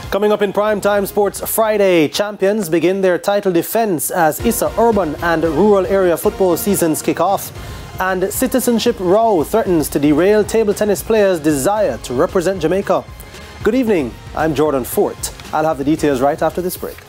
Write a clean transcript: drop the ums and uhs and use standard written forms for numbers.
Coming up in Primetime Sports Friday, champions begin their title defence as ISA urban and rural area football seasons kick off. And citizenship row threatens to derail table tennis players' desire to represent Jamaica. Good evening, I'm Jordan Fort. I'll have the details right after this break.